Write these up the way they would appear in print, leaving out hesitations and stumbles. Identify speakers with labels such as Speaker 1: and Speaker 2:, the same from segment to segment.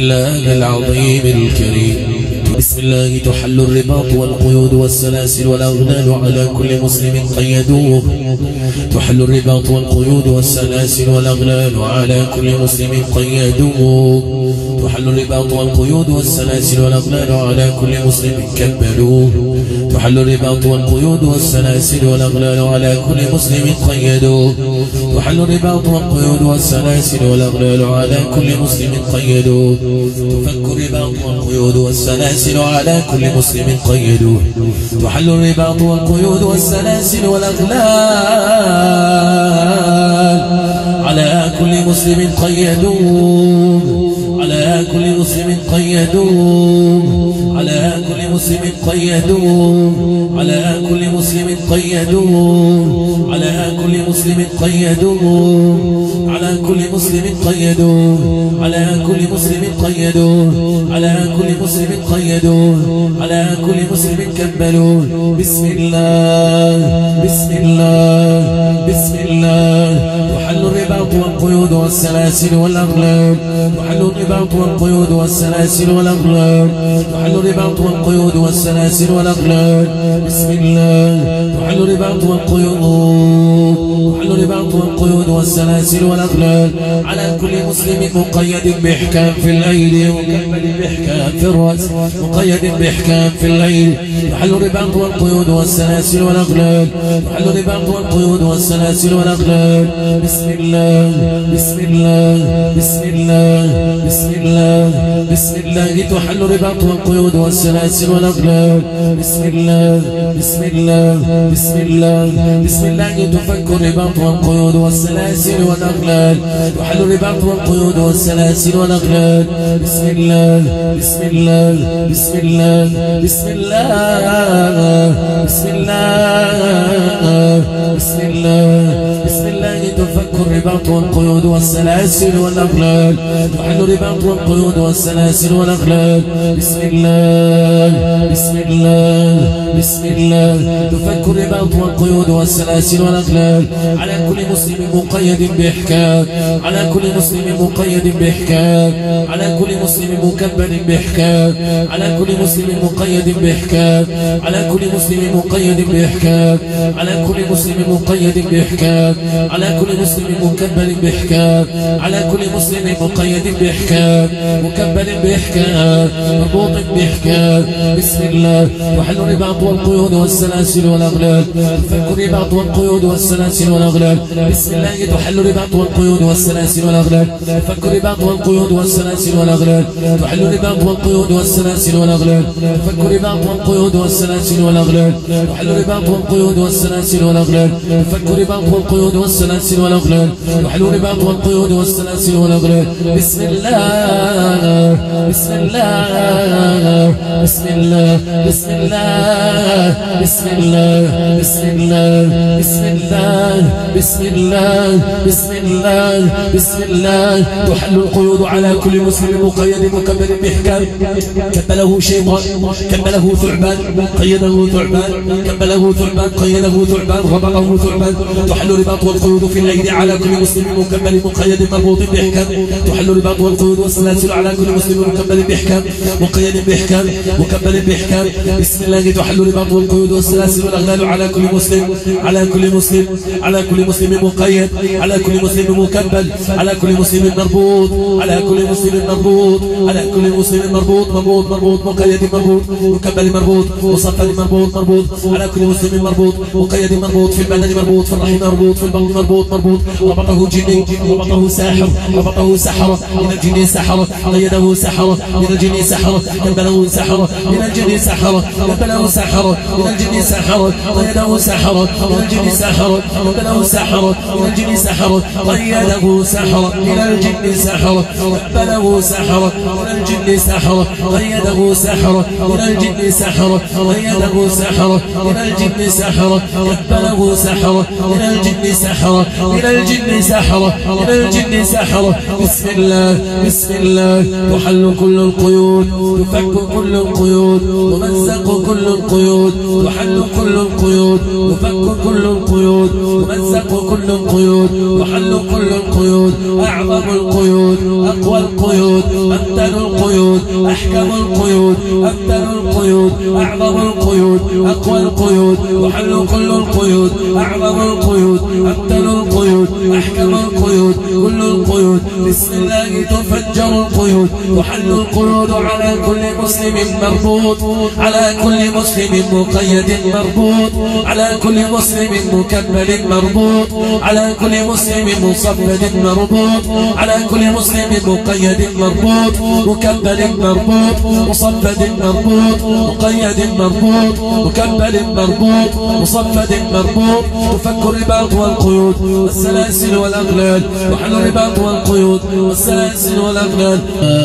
Speaker 1: الله العظيم الكريم. بسم الله تحل الرباط والقيود والسلاسل والأغلال على كل مسلم قيدوه. تحل الرباط والقيود والسلاسل والأغلال على كل مسلم قيدوه. تحل الرباط والقيود والسلاسل والأغلال على كل مسلم كبلوه. تحل الرباط والقيود والسلاسل والأغلال على كل مسلم قيدوه. تحل الرباط والقيود والسلاسل والأغلال على كل مسلم قيدوه. تفك الرباط والقيود والسلاسل على كل مسلم قيدوه. تحل الرباط والقيود والسلاسل والأغلال على كل مسلم قيدوه. على كل مسلم قيدوه. على كل مسلم قيدوه. على كل مسلم قيدوه. على كل مسلم قيدوه. على كل مسلم قيدوه. على كل مسلم قيدوه. على كل مسلم قيدوه. على كل مسلم كبلوه. بسم الله بسم الله بسم الله. تحل الرباط والقيود والسلاسل والأغلال. تحل الرباط والقيود والسلاسل والأغلال. تحل الرباط والقيود والسلاسل والأغلال. بسم الله. تحل الرباط والقيود. تحل الرباط والقيود والسلاسل والأغلال على كل مسلم مقيد بإحكام في الأيدي مكمل بإحكام في الرأس مقيد بإحكام في الليل. تحل الرباط والقيود والسلاسل والأغلال. تحل الرباط والقيود والسلاسل والأغلال. بسم الله بسم الله بسم الله بسم الله بسم الله. تحل الرباط والقيود والسلاسل والأغلال. بسم الله بسم الله بسم الله بسم الله. تفك الرباط والقيود والسلاسل والأغلال. تحل الرباط والقيود والسلاسل والأغلال. بسم الله بسم الله بسم الله بسم الله بسم الله بسم الله بسم الله. تفك الرباط والقيود والسلاسل والأغلال. تحل الرباط والقيود والسلاسل والأغلال. بسم الله بسم الله بسم الله. تفك الرباط والقيود والسلاسل والأغلال على كل مسلم مقيد بإحكام. على كل مسلم مقيد بإحكام. على كل مسلم مكبل بإحكام. على كل مسلم مقيد بإحكام. على كل مسلم مقيد بإحكام. على كل مسلم مقيد بإحكام. على كل مسلم مكبل بإحكام. على كل مسلم مقيد بإحكام مكبل بإحكام مربوط بإحكام. بسم الله. تحل الرباط والقيود والسلاسل والأغلال. تفك الرباط والقيود والسلاسل والأغلال. بسم الله. تحل الرباط والقيود والسلاسل والأغلال. تفك الرباط والقيود والسلاسل والأغلال. تحل الرباط والقيود والسلاسل والأغلال. تفك الرباط والقيود والسلاسل والأغلال. تحل الرباط والقيود والسلاسل والأغلال. تفك الرباط والقيود والسلاسل والأغلال. تحل الرباط والقيود والسلاسل والأغلال. بسم الله بسم الله بسم الله بسم الله بسم الله بسم الله بسم الله بسم الله بسم الله بسم الله. تحل القيود على كل مسلم مقيد مكبل بإحكام. كبله شيطان كبله ثعبان قيده ثعبان كبله ثعبان قيده ثعبان ربطه ثعبان. تحل الرباط والقيود في الليل على كل مسلم مكبل مقيد مربوط بإحكام. تحل الرباط والقيود والسلاسل على كل مسلم مكبل بإحكام مقيد بإحكام مكبل بإحكام. بسم الله. تحل الرباط والقيود والسلاسل والأغلال على كل مسلم على كل مسلم على كل مسلم مقيد على كل مسلم مكبل على كل مسلم مربوط على كل مسلم مربوط على كل مسلم مربوط مربوط مربوط مقيد مربوط مكبل مربوط مصفد مربوط مربوط على كل مسلم مربوط مقيد مربوط في البدن مربوط في الرحم مربوط في البطن مربوط مربوط. ربطه جني ربطه ساحر ربطه سحرة من الجن سحرة قيده سحرة من الجن سحرة كبله سحرة من الجن سحرة كبله سحرة من الجن سحرة قيده سحرة من الجن سحرة كبله سحرة من الجن سحرة قيده سحرة من الجن سحرة كبله سحرة من الجن سحرة قيده سحرة من الجن سحرة قيده سحرة من الجن سحرة كبله سحرة من الجن الجن سحرة، من الجن سحرة، من الجن سحرة. بسم الله بسم الله. تحل كل القيود، تفك كل القيود، تمزق كل القيود، تحل كل القيود، تفك كل القيود، تمزق كل القيود، تحل كل القيود. أعظم القيود، أقوى القيود، أمتن القيود، أحكم القيود، أمتن القيود، أعظم القيود، أقوى القيود، تحل كل القيود. أعظم القيود، أمتن القيود، أحكم القيود، كل القيود. بسم الله تفجر القيود، تحل القيود على كل مسلم مربوط، على كل مسلم مقيد مربوط، على كل مسلم مكمل مربوط، على كل مسلم مصفد مربوط، على كل مسلم مقيد مربوط، مكمل مربوط، مصفد مربوط، مقيد مربوط، مكمل مربوط، مصفد مربوط. تفك الرباط والقيود والسلاسل والأغلال، تحل الرباط والقيود والسلاسل والأغلال.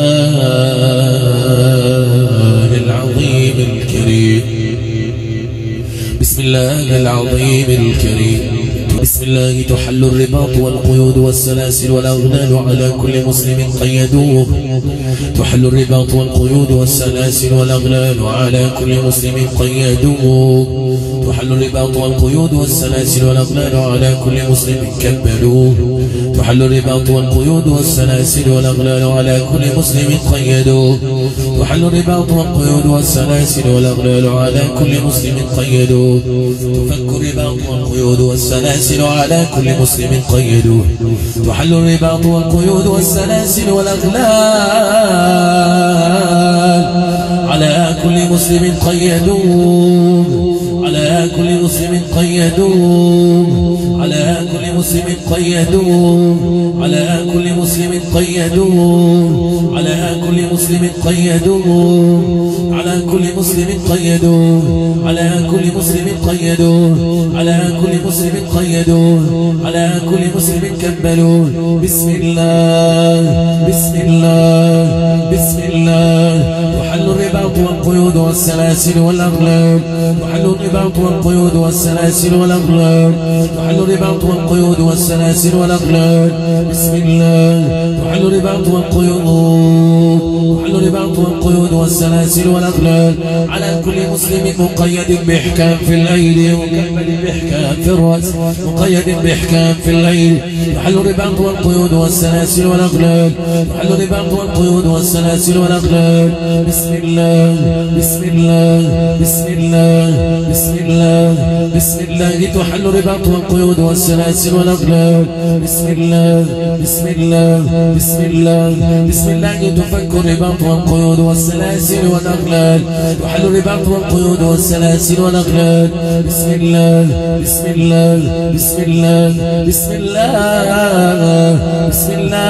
Speaker 1: العظيم الكريم. بسم الله العظيم الكريم. بسم الله تحل الرباط والقيود والسلاسل والأغلال على كل مسلم قيدوه. تحل الرباط والقيود والسلاسل والأغلال على كل مسلم قيدوه. تحل الرباط والقيود والسلاسل والأغلال على كل مسلم كبلوه. تحل الرباط والقيود والسلاسل والأغلال على كل مسلم قيدوه. تحل الرباط والقيود والسلاسل والأغلال على كل مسلم قيدوه. تفك الرباط والقيود والسلاسل على كل مسلم قيدوه. تحل الرباط والقيود والسلاسل والأغلال على كل مسلم قيدوه. على كل مسلم قيدوه. على كل مسلم قيدوه. على كل مسلم قيدوه. على كل مسلم قيدوه. على كل مسلم قيدوه. على كل مسلم قيدوه. على كل مسلم قيدوه. على كل مسلم كبلوه. بسم الله بسم الله بسم الله. تحل الرباط والقيود والسلاسل والأغلال. تحل الرباط والقيود والسلاسل والأغلال. تحل الرباط والقيود والسلاسل والأغلال. بسم الله. تحل الرباط والقيود. تحل الرباط والقيود والسلاسل والأغلال على كل مسلم مقيد بإحكام في الأيدي، مكمل بإحكام في الرأس، مقيد بإحكام في الليل. تحل الرباط والقيود والسلاسل والأغلال. تحل الرباط والقيود والسلاسل والأغلال. بسم الله بسم الله بسم الله بسم الله بسم الله. تحل الرباط والقيود والسلاسل والأغلال. بسم الله بسم الله بسم الله بسم الله. تفك الرباط والقيود والسلاسل والأغلال. تحل الرباط والقيود والسلاسل والأغلال. بسم الله بسم الله بسم الله بسم الله بسم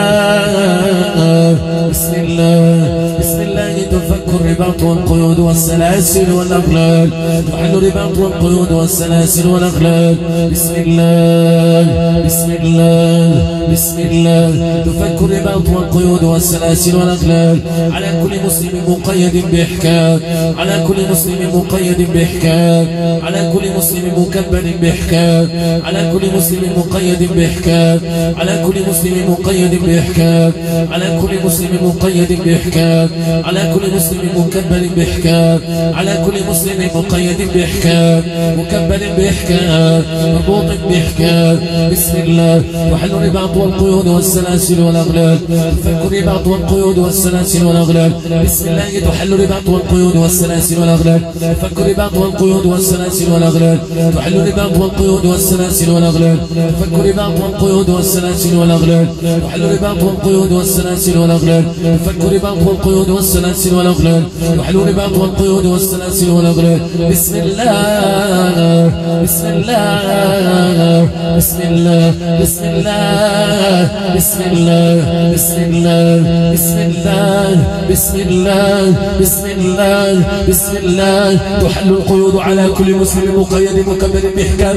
Speaker 1: الله بسم الله بسم الله. تفك الرباط والقيود والسلاسل والأغلال. تحل الرباط والقيود والسلاسل والأغلال. بسم الله بسم الله بسم الله. تفك الرباط والقيود والسلاسل والأغلال على كل مسلم مقيد بإحكام، على كل مسلم مقيد بإحكام، على كل مسلم مكبل بإحكام، على كل مسلم مقيد بإحكام، على كل مسلم مقيد بإحكام، على كل مسلم مقيد بإحكام، على كل مسلم مكبل بإحكام، على كل مسلم مقيد بإحكام، مكبل بإحكام، مربوط بإحكام. بسم الله. تحل الرباط والقيود والسلاسل والأغلال. تفك الرباط والقيود والسلاسل والأغلال. بسم الله. تحل الرباط والقيود والسلاسل والأغلال. تفك الرباط والقيود والسلاسل والأغلال. تحل الرباط والقيود والسلاسل والأغلال. تفك الرباط والقيود والسلاسل والأغلال. تحل الرباط والقيود والسلاسل والأغلال. تفك الرباط والقيود والسلاسل والأغلال. تحل الرباط والقيود والسلاسل والأغلال. بسم الله بسم الله بسم الله بسم الله بسم الله بسم الله بسم الله بسم الله بسم الله بسم الله تحل القيود على كل مسلم مقيد مكبل بإحكام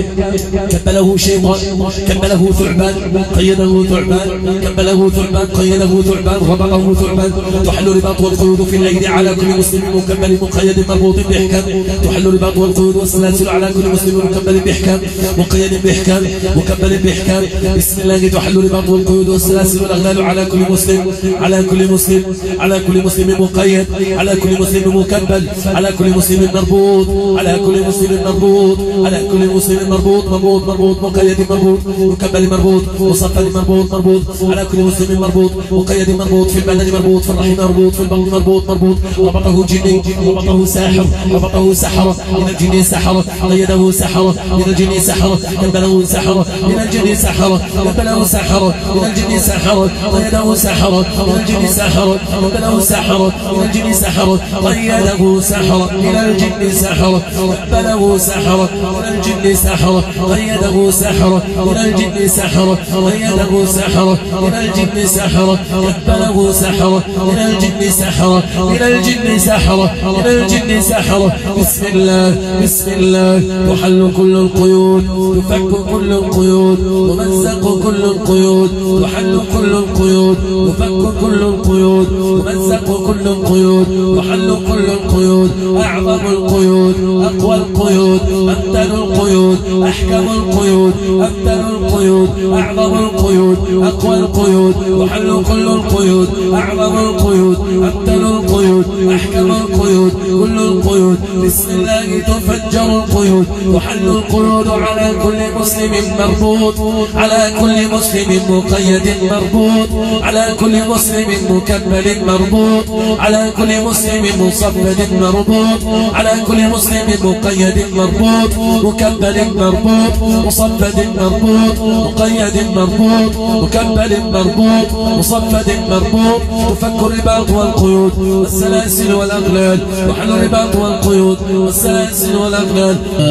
Speaker 1: كبله شيطان كبله ثعبان قيده ثعبان كبله ثعبان قيده ثعبان ربطه ثعبان تحل الرباط والقيود في الأيدي على كل مسلم مكبل مقيد مربوط بإحكام تحل الرباط والقيود والسلاسل على كل مسلم مكبل بإحكام مقيد بإحكام مكبل بإحكام بسم الله تحل الرباط والقيود والسلاسل والأغلال على كل مسلم على كل مسلم على كل مسلم مقيد على كل مسلم مكبل على كل مسلم مربوط على كل مسلم مربوط على كل مسلم مربوط مربوط مربوط مقيد مربوط مكبل مربوط مصفد مربوط مربوط على كل مسلم مربوط مقيد مربوط في البدن مربوط في الرحم مربوط في البطن مربوط مربوط ربطه جني ربطه ساحر ربطه سحرة من الجن سحرة قيده سحرة من الجن سحرة كبله سحرة من الجن سحرة كبله سحرة من الجن سحرة قيده سحرة من الجن سحرة كبله سحرة من الجن سحرة قيده سحرة من الجن سحرة كبله سحرة من الجن سحرة قيده سحرة من الجن سحرة قيده سحرة من الجن سحرة كبله سحرة من الجن سحرة من الجن سحرة من الجن سحرة بسم الله بسم الله تحل كل القيود تفك كل القيود تمزق كل القيود تحل كل القيود تفك كل القيود تمزق كل القيود تحل كل القيود أعظم القيود أقوى القيود أمتن القيود أحكم القيود أمتن القيود أعظم القيود أقوى القيود تحل كل القيود أعظم القيود أمتن القيود أحكم القيود كل القيود بسم الله تفجر القيود تحل القيود على كل مسلم مربوط على كل مسلم مقيد مربوط على كل مسلم مكمل مربوط على كل مسلم مصفد مربوط على كل مسلم مقيد مربوط مكمل مربوط مصفد مربوط مقيد مربوط مكمل مربوط مصفد مربوط تفك الرباط والقيود والسلاسل والأغلال تحل الرباط والقيود والسلاسل والأغلال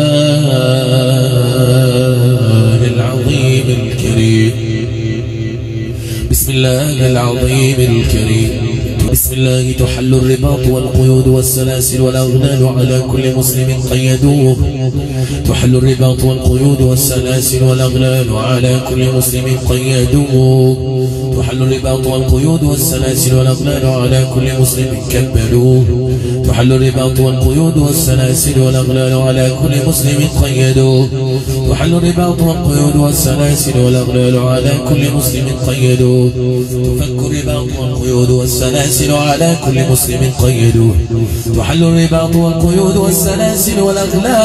Speaker 1: العظيم الكريم بسم الله العظيم الكريم بسم الله تحل الرباط والقيود والسلاسل والأغلال على كل مسلم قيدوه تحل الرباط والقيود والسلاسل والأغلال على كل مسلم قيدوه تحل الرباط والقيود والسلاسل والأغلال على كل مسلم كبلوه تحل الرباط والقيود والسلاسل والأغلال على كل مسلم قيدوه تحل الرباط والقيود والسلاسل والأغلال على كل مسلم قيدوه تفك الرباط والقيود والسلاسل على كل مسلم قيدوه تحل الرباط والقيود والسلاسل والأغلال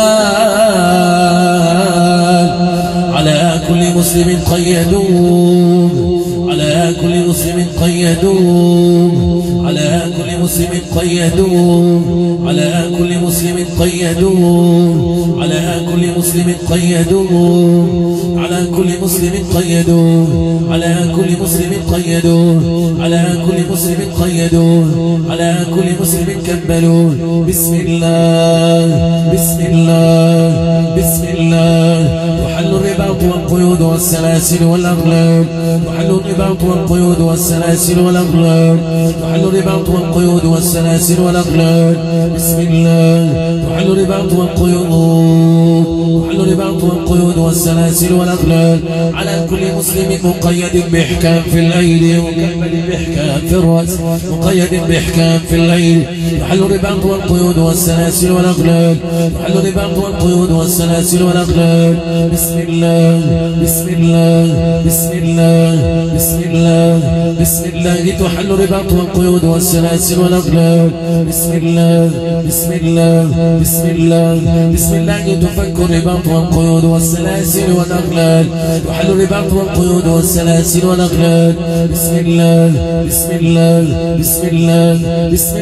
Speaker 1: على كل مسلم قيدوه على كل مسلم قيدوه على كل مسلم قيدوه على كل مسلم قيدوه على كل مسلم قيدوه على كل مسلم قيدوه على كل مسلم قيدوه على كل مسلم قيدوه على كل مسلم كبلوه بسم الله بسم الله بسم الله تحل الرباط والقيود والسلاسل والأغلال تحل الرباط والقيود والسلاسل والأغلال تحل الرباط والقيود والسلاسل والأغلال بسم الله تحل الرباط والقيود تحل الرباط والقيود والسلاسل والأغلال على كل مسلم مقيد بإحكام في الأيدي مكمل بإحكام في الرأس مقيد بإحكام في الليل تحل الرباط والقيود والسلاسل والأغلال تحل الرباط والقيود والسلاسل والأغلال بسم الله بسم الله بسم الله بسم الله بسم الله تحل الرباط والقيود والسلاسل والأغلال بسم الله بسم الله بسم الله بسم الله تفك الرباط والقيود والسلاسل والأغلال تحل الرباط والقيود والسلاسل والأغلال بسم الله بسم الله بسم الله بسم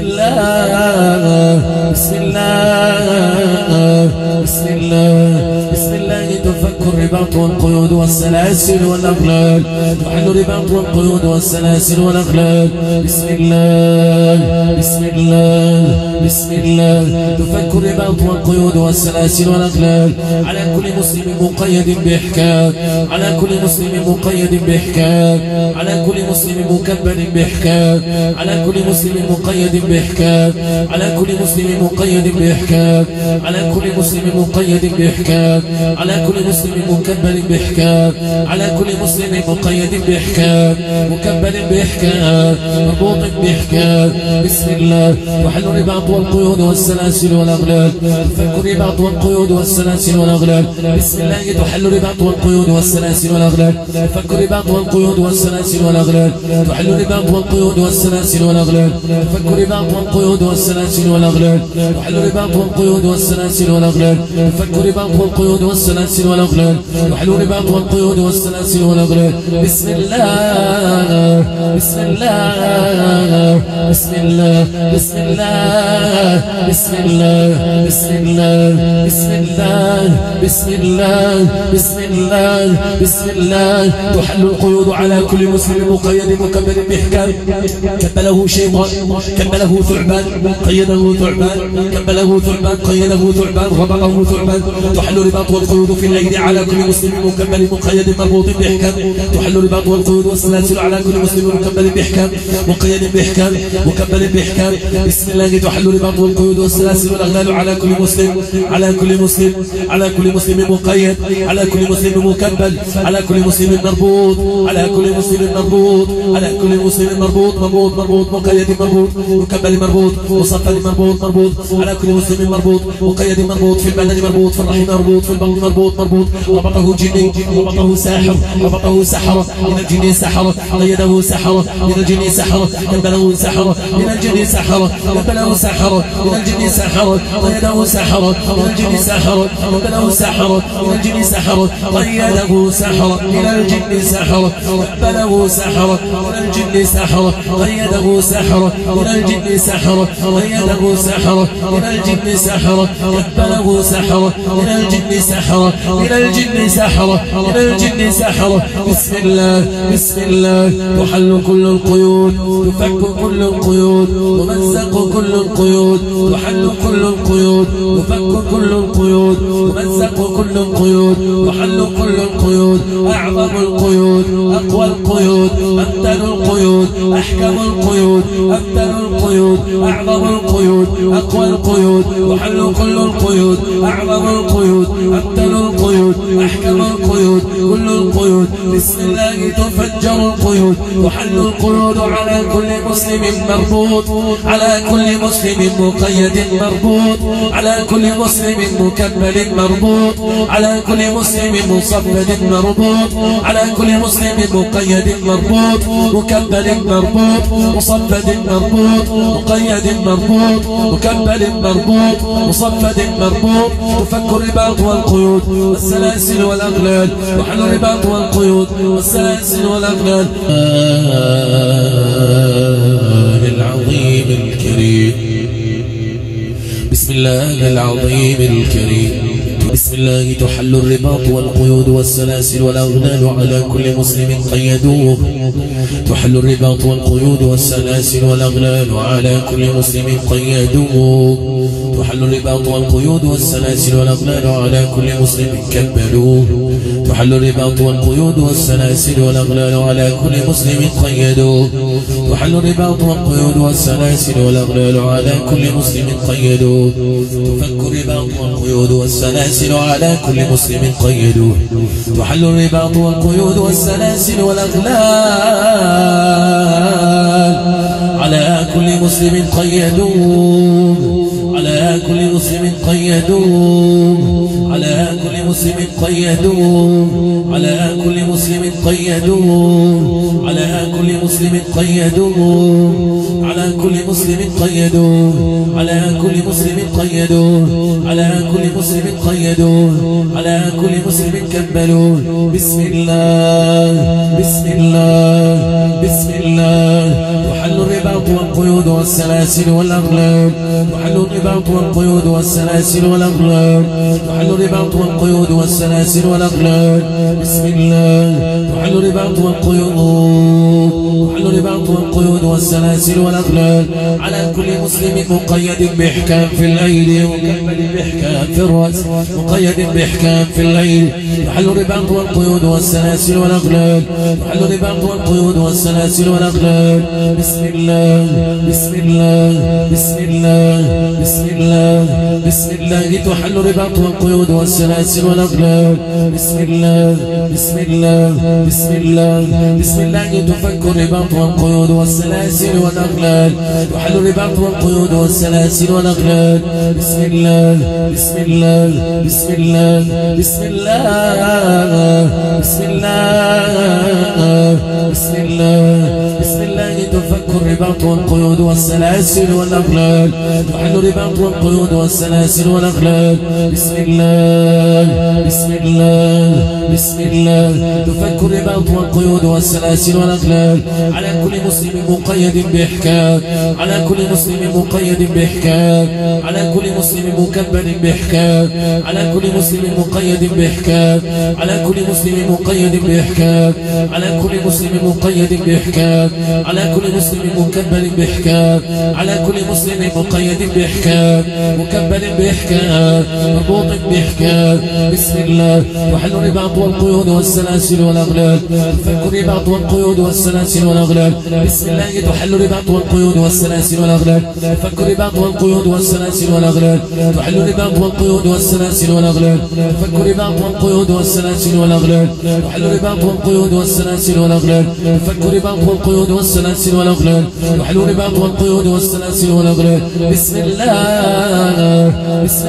Speaker 1: الله بسم الله بسم الله بسم الله تفك الرباط والقيود والسلاسل والأغلال، تحل الرباط والقيود والسلاسل والأغلال. بسم الله بسم الله بسم الله. تفك الرباط والقيود والسلاسل والأغلال على كل مسلم مقيد بإحكام، على كل مسلم مقيد بإحكام، على كل مسلم مكبل بإحكام، على كل مسلم مقيد بإحكام، على كل مسلم مقيد بإحكام، على كل مسلم مقيد بإحكام، على كل مسلم مكبل بإحكام، على كل مسلم مقيد بإحكام، مكبل بإحكام، مربوط بإحكام. بسم الله. تحل الرباط والقيود والسلاسل والأغلال، تفك الرباط والقيود والسلاسل والأغلال. بسم الله. تحل الرباط والقيود والسلاسل والأغلال، تفك الرباط والقيود والسلاسل والأغلال، تحل الرباط والقيود والسلاسل والأغلال، تفك الرباط والقيود والسلاسل والأغلال، تحل الرباط والقيود والسلاسل والأغلال، تفك الرباط والقيود والسلاسل والأغلال، تحل الرباط والقيود والسلاسل والأغلال. بسم الله بسم الله بسم الله بسم الله بسم الله بسم الله بسم الله بسم الله بسم الله بسم الله. تحل القيود على كل مسلم مقيد مكبل بإحكام، كبله شيطان، كبله ثعبان، قيده ثعبان، كبله ثعبان، قيده ثعبان، ربطه ثعبان. تحل الرباط والقيود في الليل على كل مسلم مكبل مقيد مربوط بإحكام، تحل الرباط والقيود والسلاسل على كل مسلم مكبل بإحكام، مقيد بإحكام، مكبل بإحكام. بسم الله. تحل الرباط والقيود والسلاسل والأغلال على كل مسلم، على كل مسلم، على كل مسلم مقيد، على كل مسلم مكبل، على كل مسلم مربوط، على كل مسلم مربوط، على كل مسلم مربوط، مربوط مربوط، مقيد مربوط، مكبل مربوط، مصفد مربوط مربوط، على كل مسلم مربوط، مقيد مربوط، في البدن مربوط، في الرحم مربوط، في البطن مربوط مربوط. ربطه جني، ربطه ساحر، ربطه سحرة من الجن سحرة، قيده سحرة من الجن سحرة، كبله سحرة من الجن سحرة، كبله سحرة من الجن سحرة، قيده سحرة من الجن سحرة، كبله سحرة من الجن سحرة، قيده سحرة من الجن سحرة، كبله سحرة من الجن سحرة، قيده سحرة من الجن سحرة، قيده سحرة من الجن سحرة، كبله سحرة من الجن سحرة، من الجن سحرة، من الجن سحرة. بسم الله بسم الله. تحل كل القيود، تفك كل القيود، تمزق كل القيود، تحل كل القيود، تفك كل القيود، تمزق كل القيود، تحل كل القيود. أعظم القيود، أقوى القيود، أمتن القيود، أحكم القيود، أمتن القيود، أعظم القيود، أقوى القيود، تحل كل القيود. أعظم القيود، أمتن القيود، أحكم القيود، كل القيود. بسم الله. تفجر القيود، تحل القيود على كل مسلم مربوط، على كل مسلم مقيد مربوط، على كل مسلم مكبل مربوط، على كل مسلم مصفد مربوط، على كل مسلم مقيد مربوط، مكبل مربوط، مصفد مربوط، مقيد مربوط، مكبل مربوط، مصفد مربوط. تفك الرباط والقيود والسلاسل والأغلال، تحل الرباط والقيود والسلاسل والأغلال. العظيم الكريم. بسم الله العظيم الكريم. بسم الله. تحل الرباط والقيود والسلاسل والأغلال على كل مسلم قيدوه، تحل الرباط والقيود والسلاسل والأغلال على كل مسلم قيدوه، تحل الرباط والقيود والسلاسل والأغلال على كل مسلم كبلوه، تحل الرباط والقيود والسلاسل والأغلال على كل مسلم قيدوه، تحل الرباط والقيود والسلاسل والأغلال على كل مسلم قيدوه، تفك الرباط والقيود والسلاسل على كل مسلم قيدوه، تحل الرباط والقيود والسلاسل والأغلال على كل مسلم قيدوه، على كل مسلم قيدوه، على كل مسلم قيدوه، على كل مسلم قيدوه، على كل مسلم قيدوه، على كل مسلم قيدوه، على كل مسلم قيدوه، على كل مسلم قيدوه، على كل مسلم كبلوه. بسم الله بسم الله بسم الله. تحل الرباط والقيود والسلاسل والأغلال، تحل الرباط والقيود والسلاسل والأغلال، تحل الرباط والقيود والسلاسل والأغلال بسم الله تحل الرباط والقيود تحل الرباط والقيود والسلاسل والأغلال على كل مسلم مقيد بإحكام في الليل مكمل بإحكام في الرأس مقيد بإحكام في الليل تحل الرباط والقيود والسلاسل والأغلال تحل الرباط والقيود والسلاسل والأغلال بسم الله بسم الله بسم الله بسم الله بسم الله تحل الرباط والقيود والسلاسل والأغلال بسم الله بسم الله بسم الله بسم الله تفك الرباط والقيود والسلاسل والأغلال تحل الرباط والقيود والسلاسل والأغلال بسم الله بسم الله بسم الله بسم الله بسم الله بسم الله بسم الله تفك الرباط والقيود والسلاسل والأغلال تحل الرباط والقيود والسلاسل والأغلال بسم الله بسم الله بسم الله تفك الرباط والقيود والسلاسل والأغلال على كل مسلم مقيد بإحكام على كل مسلم مقيد بإحكام على كل مسلم مكبل بإحكام على كل مسلم مقيد بإحكام على كل مسلم مقيد بإحكام على كل مسلم مقيد بإحكام على كل مسلم مكبل بإحكام على كل مسلم مقيد بإحكام مكبل بإحكام مربوط بإحكام بسم الله تحل الرباط والقيود والسلاسل والأغلال تفك الرباط والقيود والسلاسل والأغلال بسم الله تحل الرباط والقيود والسلاسل والأغلال تفك الرباط والقيود والسلاسل والأغلال تحل الرباط والقيود والسلاسل والأغلال تفك الرباط والقيود والسلاسل والأغلال تحل الرباط والقيود والسلاسل والأغلال تفك الرباط والقيود والسلاسل والأغلال تحل الرباط والقيود والسلاسل والأغلال بسم الله بسم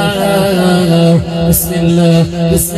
Speaker 1: الله بسم الله بسم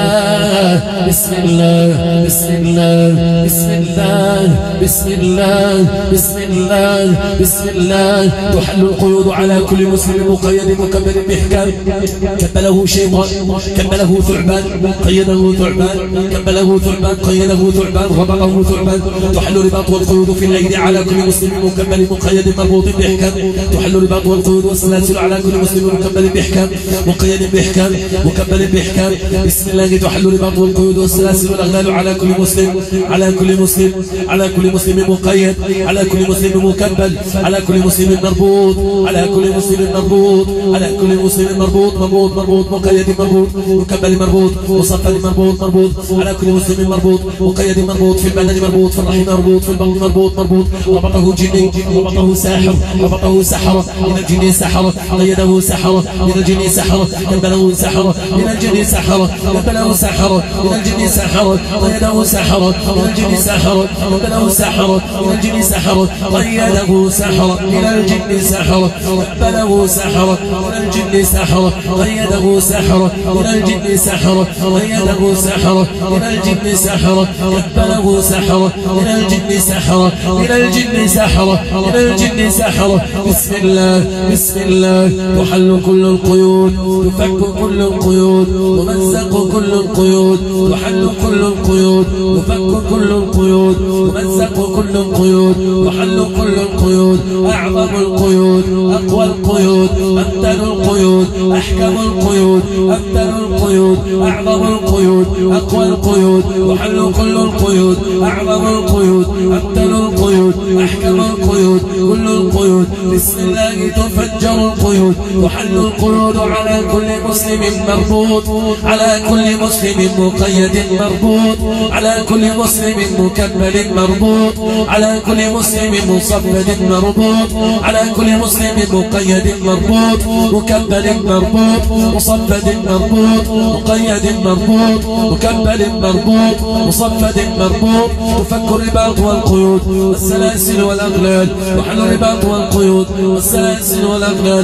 Speaker 1: الله بسم الله بسم الله بسم الله بسم الله بسم الله بسم الله تحل القيود على كل مسلم مقيد مكبل بإحكام كبله شيطان كبله ثعبان قيده ثعبان كبله ثعبان قيده ثعبان ربطه ثعبان تحل الرباط والقيود في الليل على كل مسلم مكبل مقيد مربوط بإحكام تحل الرباط والقيود والسلاسل على كل مسلم مكبل بإحكام مقيد بإحكام مكبل بإحكام بسم الله تحل الرباط والقيود والسلاسل والأغلال على كل مسلم على كل مسلم على كل مسلم مقيد على كل مسلم مكبل على كل مسلم مربوط على كل مسلم مربوط على كل مسلم مربوط مربوط مربوط مقيد مربوط مكبل مربوط مصفد مربوط مربوط على كل مسلم مربوط مقيد مربوط في البدن مربوط في الرحم مربوط في البطن مربوط مربوط ربطه جني ربطه ساحر ربطه سحرة من الجن سحرة قيده سحرة من الجن سحرة كبله سحرة من الجن سحرة كبله سحرة من الجن سحرة قيده سحرة من الجن سحرة كبله سحرة من الجن سحرة قيده سحرة من الجن سحرة كبله سحرة من الجن سحرة قيده سحرة من الجن سحرة قيده سحرة من الجن سحرة كبله سحرة من الجن سحرة من الجن سحرة من الجن سحرة بسم الله بسم الله تحل كل القيود تفك كل القيود تمزق كل القيود تحل كل القيود تفك كل القيود تمزق كل القيود تحل كل القيود أعظم القيود أقوى القيود أمتن القيود أحكم القيود أمتن القيود أعظم القيود أقوى القيود تحل كل القيود أعظم القيود أمتن القيود أحكم القيود كل القيود بسم الله تفجر القيود تحل القيود على كل مسلم مربوط على كل مسلم مقيد مربوط على كل مسلم مكمل مربوط على كل مسلم مصفد مربوط على كل مسلم مقيد مربوط مكمل مربوط مصفد مربوط مقيد مربوط مكمل مربوط مصفد مربوط تفك الرباط والقيود والسلاسل والأغلال تحل الرباط والقيود والسلاسل والأغلال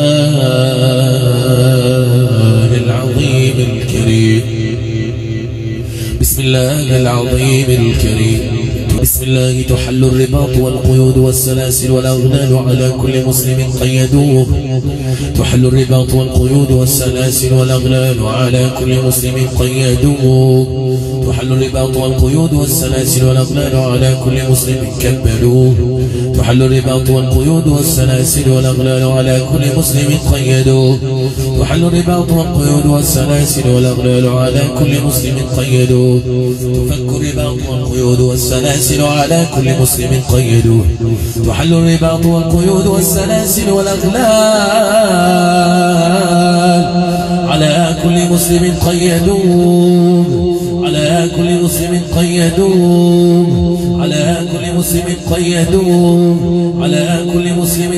Speaker 1: العظيم الكريم بسم الله العظيم الكريم بسم الله تحل الرباط والقيود والسلاسل والأغلال على كل مسلم قيدوه تحل الرباط والقيود والسلاسل والأغلال على كل مسلم قيدوه تحل الرباط والقيود والسلاسل والأغلال على كل مسلم كبلوه تحل الرباط والقيود والسلاسل والأغلال على كل مسلم قيدوه تحل الرباط والقيود والسلاسل والأغلال على كل مسلم قيدوه تفك الرباط والقيود والسلاسل على كل مسلم قيدوه تحل الرباط والقيود والسلاسل والأغلال على كل مسلم قيدوه على كل مسلم قيدوه على كل مسلم قيدوه على كل مسلم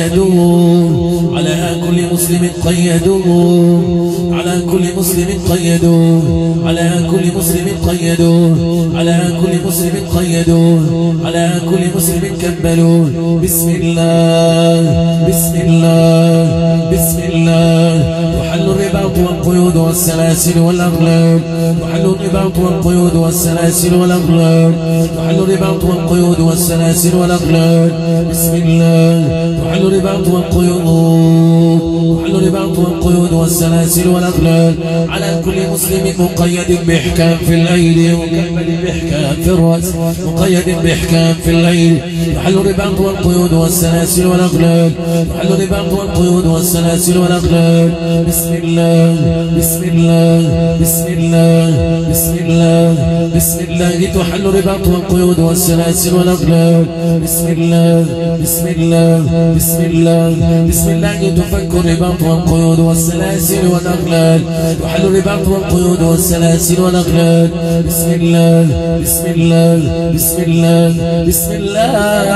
Speaker 1: قيدوه على كل مسلم قيدوه على كل مسلم قيدوه على كل مسلم قيدوه على كل مسلم قيدوه على كل مسلم كبلوه بسم الله بسم الله بسم الله تحل الرباط والقيود والسلاسل والأغلال تحل الرباط والقيود والسلاسل والأغلال تحل الرباط والقيود والسلاسل والأغلال بسم الله تحل الرباط والقيود تحل الرباط والقيود والسلاسل والأغلال على كل مسلم مقيد بإحكام في الليل مكمل بإحكام في الرأس مقيد بإحكام في الليل تحل الرباط والقيود والسلاسل والأغلال تحل الرباط والقيود والسلاسل والأغلال بسم الله بسم الله بسم الله بسم الله بسم الله تحل الرباط والقيود والسلاسل والأغلال بسم الله بسم الله بسم الله بسم الله تفك الرباط والقيود والسلاسل والأغلال تحل الرباط والقيود والسلاسل والأغلال بسم الله بسم الله بسم الله بسم الله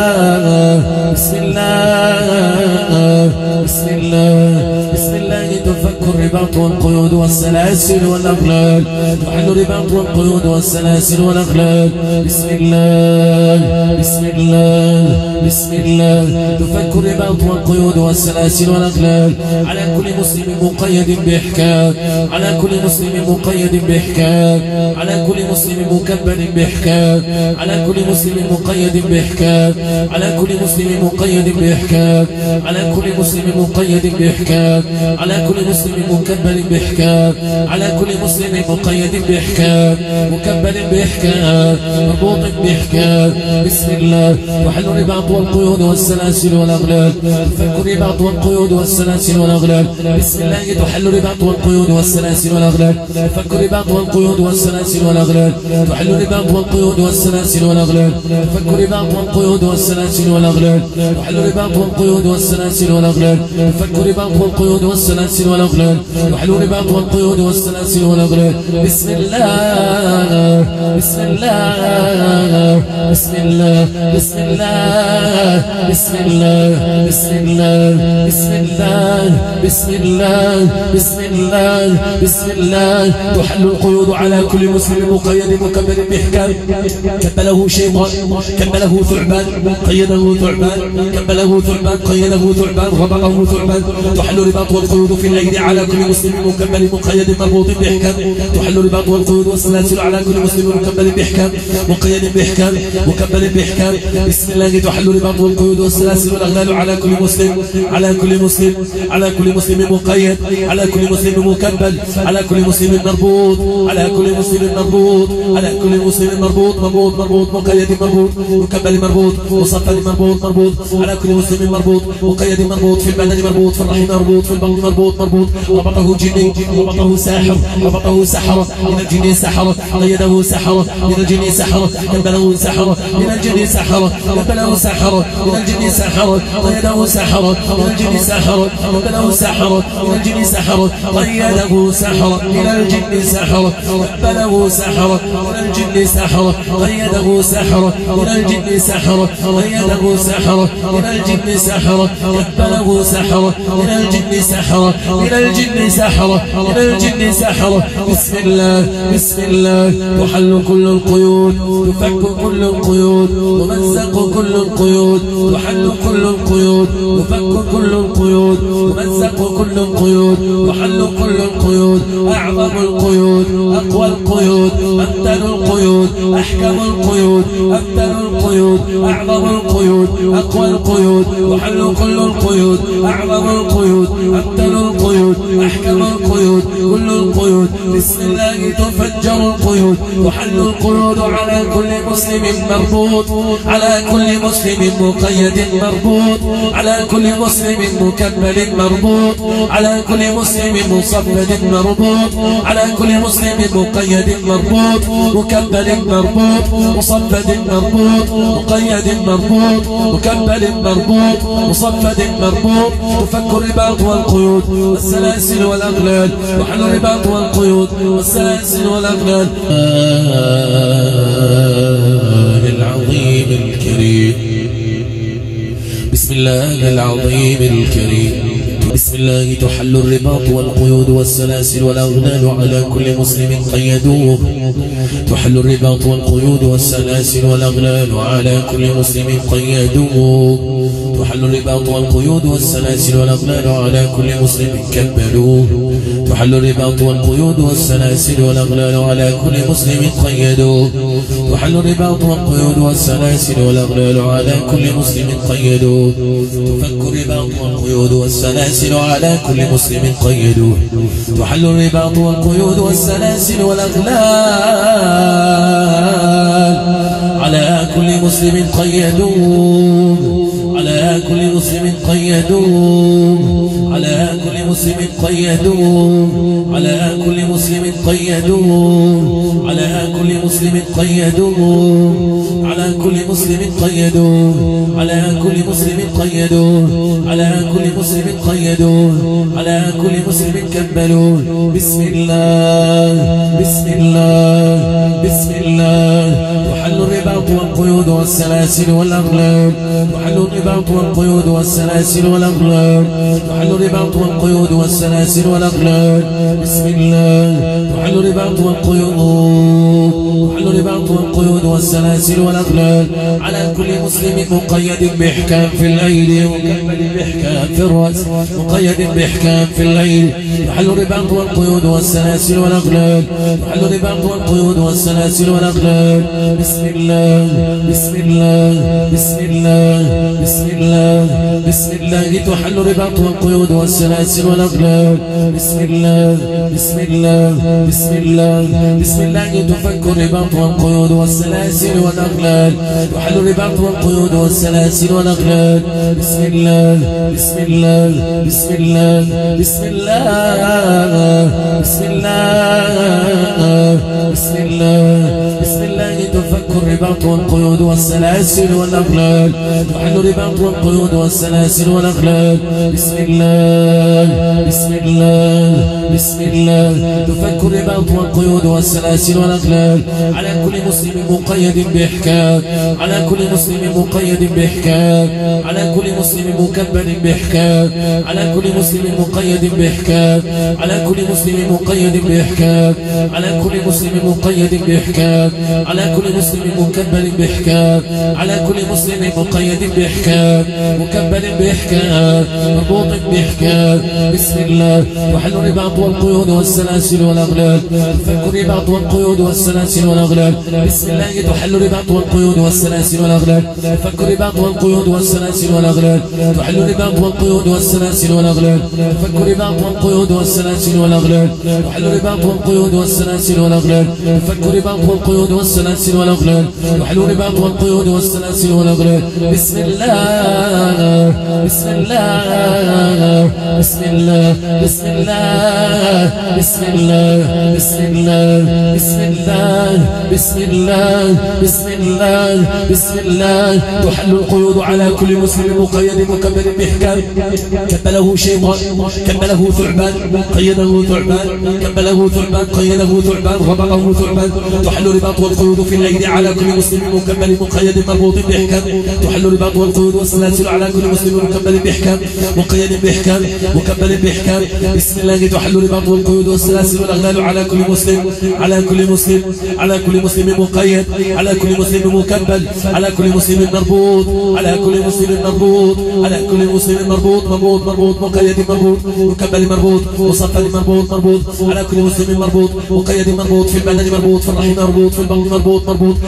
Speaker 1: بسم الله بسم الله بسم الله تفك الرباط والقيود والسلاسل والأغلال تحل الرباط والقيود والسلاسل والأغلال بسم الله بسم الله بسم الله تفك الرباط والقيود والسلاسل والأغلال على كل مسلم مقيد بإحكام على كل مسلم مقيد بإحكام على كل مسلم مكبل بإحكام على كل مسلم مقيد بإحكام على كل مسلم مقيد بإحكام على كل مسلم مقيد بإحكام على كل مسلم مكبل بإحكام على كل مسلم مقيد بإحكام مكبل بإحكام مربوط بإحكام بسم الله تحل الرباط والقيود والسلاسل والأغلال تفك الرباط والقيود والسلاسل والأغلال بسم الله تحل الرباط والقيود والسلاسل والأغلال تفك الرباط والقيود والسلاسل والأغلال تحل الرباط والقيود والسلاسل والأغلال تفك الرباط والقيود والسلاسل والأغلال تحل الرباط والقيود والسلاسل والأغلال تفك الرباط والقيود والسلاسل والأغلال تحل الرباط والقيود والسلاسل والأغلال بسم الله بسم الله بسم الله بسم الله بسم الله بسم الله بسم الله بسم الله بسم الله بسم الله تحل القيود على كل مسلم مقيد مكبل بإحكام كبله شيطان كبله ثعبان قيده ثعبان كبله ثعبان قيده ثعبان ربطه ثعبان تحل الرباط والقيود في الليل على كل مسلم مكبل مقيد مربوط بإحكام تحل الرباط والقيود والسلاسل على كل مسلم مكبل بإحكام مقيد بإحكام مكبل بإحكام بسم الله تحل الرباط والقيود والسلاسل والأغلال على كل مسلم على كل مسلم على كل مسلم مقيد على كل مسلم مكبل على كل مسلم مربوط على كل مسلم مربوط على كل مسلم مربوط مربوط مربوط مقيد مربوط مكبل مربوط مصفد مربوط مربوط على كل مسلم مربوط مقيد مربوط في البدن مربوط في الرحم مربوط في البطن مربوط مربوط ربطه جني ربطه ساحر ربطه سحر من الجن سحر قيده سحر من الجن سحر كبله سحر من الجن سحر كبله سحر من الجن سحر قيده سحر من الجن سحر كبله سحر من الجن سحر قيده سحر من الجن سحر كبله سحر من الجن سحر قيده سحر من الجن سحر قيده سحر من الجن سحر كبله سحر من الجن سحر من الجن سحر من الجن سحر بسم الله بسم الله تحل كل القيود تفك كل القيود تمزق كل القيود تحل كل القيود تفك كل القيود تمزق كل القيود تحل كل القيود أعظم القيود أقوى القيود أمتن القيود أحكم القيود أمتن القيود أعظم القيود أقوى القيود تحل كل القيود أعظم القيود أمتن القيود أحكم القيود القيود كل القيود بسم الله تفجر القيود تحل القيود على كل مسلم مربوط على كل مسلم مقيد مربوط على كل مسلم مكمل مربوط على كل مسلم مصفد مربوط على كل مسلم مقيد مربوط مكمل مربوط مصفد مربوط مقيد مربوط مكمل مربوط مصفد مربوط تفك الرباط والقيود والسلاسل والأغلال تحل الرباط والقيود والسلاسل والأغلال العظيم الكريم بسم الله العظيم الكريم بسم الله تحل الرباط والقيود والسلاسل والأغلال على كل مسلم قيدوه تحل الرباط والقيود والسلاسل والأغلال على كل مسلم قيدوه تحل الرباط والقيود والسلاسل والأغلال على كل مسلم كبلوه تحل الرباط والقيود والسلاسل والأغلال على كل مسلم قيدوه تحل الرباط والقيود والسلاسل والأغلال على كل مسلم قيدوه تفك الرباط والقيود والسلاسل على كل مسلم قيدوه تحل الرباط والقيود والسلاسل والأغلال على كل مسلم قيدوه على كل مسلم قيدوه على كل مسلم قيدوه على كل مسلم قيدوه على كل مسلم قيدوه على كل مسلم قيدوه على كل مسلم قيدوه على كل مسلم قيدوه على كل مسلم كبلوه بسم الله بسم الله بسم الله تحل الرباط والقيود والسلاسل والأغلال تحل الرباط والقيود والسلاسل والأغلال تحل الرباط والقيود والسلاسل والأغلال بسم الله تحل الرباط والقيود تحل الرباط والقيود والسلاسل والأغلال على كل مسلم مقيد بإحكام في الأيدي مكمل بإحكام في الرأس مقيد بإحكام في الأيدي تحل الرباط والقيود والسلاسل والأغلال تحل الرباط والقيود والسلاسل والأغلال بسم الله بسم الله بسم الله بسم الله بسم الله تحل الرباط والقيود والسلاسل والأغلال بسم الله بسم الله بسم الله بسم الله تفك الرباط والقيود والسلاسل والأغلال تحل الرباط والقيود والسلاسل والأغلال بسم الله بسم الله بسم الله بسم الله بسم الله بسم الله بسم الله تفك الرباط والقيود والسلاسل والأغلال تحل الرباط والقيود والسلاسل والأغلال بسم الله بسم الله بسم الله تفك الرباط والقيود والسلاسل والأغلال على كل مسلم مقيد بإحكام على كل مسلم مقيد بإحكام على كل مسلم مكبل بإحكام على كل مسلم مقيد بإحكام على كل مسلم مقيد بإحكام على كل مسلم مقيد بإحكام على كل مسلم مكبل بإحكام على كل مسلم مقيد بإحكام مكبل بإحكام مربوط بإحكام بسم الله تحل الرباط والقيود والسلاسل والأغلال تفك الرباط والقيود والسلاسل والأغلال بسم الله تحل الرباط والقيود والسلاسل والأغلال تفك الرباط والقيود والسلاسل والأغلال تحل الرباط والقيود والسلاسل والأغلال تفك الرباط والقيود والسلاسل والأغلال تحل الرباط والقيود والسلاسل والأغلال تفك الرباط والقيود والسلاسل والأغلال تحل الرباط والقيود والسلاسل والأغلال بسم الله بسم الله بسم الله بسم الله بسم الله بسم الله بسم الله بسم الله بسم الله بسم الله تحل القيود على كل مسلم مقيد مكبل بإحكام كبله شيطان كبله ثعبان قيده ثعبان كبله ثعبان قيده ثعبان ربطه ثعبان تحل الرباط والقيود في الأيدي على كل مسلم مكبل مقيد مربوط بإحكام تحل الرباط والقيود والسلاسل على كل مسلم مكبل بإحكام مقيد بإحكام مكبل بإحكام بسم الله تحل الرباط والقيود والسلاسل والأغلال على كل مسلم على كل مسلم على كل مسلم مقيد على كل مسلم مكبل على كل مسلم مربوط على كل مسلم مربوط على كل مسلم مربوط مربوط مربوط مقيد مربوط مكبل مربوط مصفد مربوط مربوط على كل مسلم مربوط مقيد مربوط في البدن مربوط في الرحم مربوط في البطن مربوط مربوط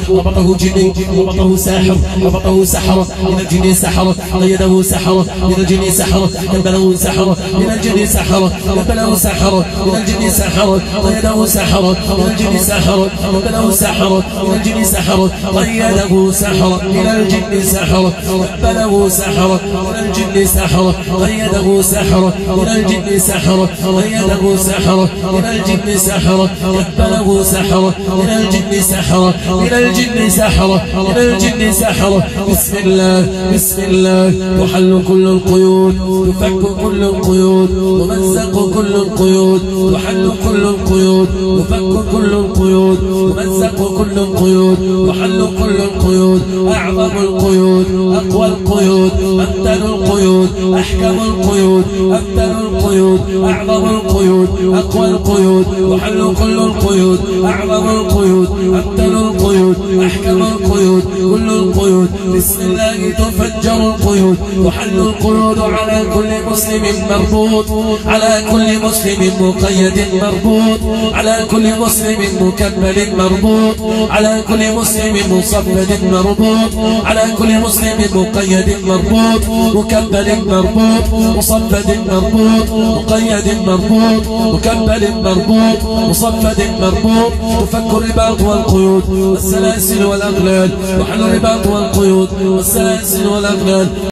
Speaker 1: ربطه جني ربطه ساحر ربطه سحرة من الجن سحرة قيده سحرة من الجن سحرة كبله سحرة من الجن سحرة كبله سحرة من الجن سحرة قيده سحرة من الجن سحرة كبله سحرة من الجن سحرة قيده سحرة من الجن سحرة كبله سحرة من الجن سحرة قيده سحرة من الجن سحرة قيده سحرة من الجن سحرة كبله سحرة من الجن سحرة من الجن سحرة من الجن سحرة بسم الله بسم الله تحل كل القيود تفك كل القيود تمزق كل القيود تحل كل القيود تفك كل القيود تمزق كل القيود تحل كل القيود أعظم القيود أقوى القيود أمتن القيود أحكم القيود أمتن القيود أعظم القيود أقوى القيود تحل كل القيود أعظم القيود أمتن القيود أحكم القيود كل القيود بسم الله تفجر القيود تحل القيود على كل مسلم مربوط على كل مسلم مقيد مربوط على كل مسلم مكمل مربوط على كل مسلم مصفد مربوط على كل مسلم مقيد مربوط مكمل مربوط مصفد مربوط مقيد مربوط مكمل مربوط مصفد مربوط تفك الرباط والقيود والسلاسل والأغلال وحل الرباط والقيود والسلاسل والأغلال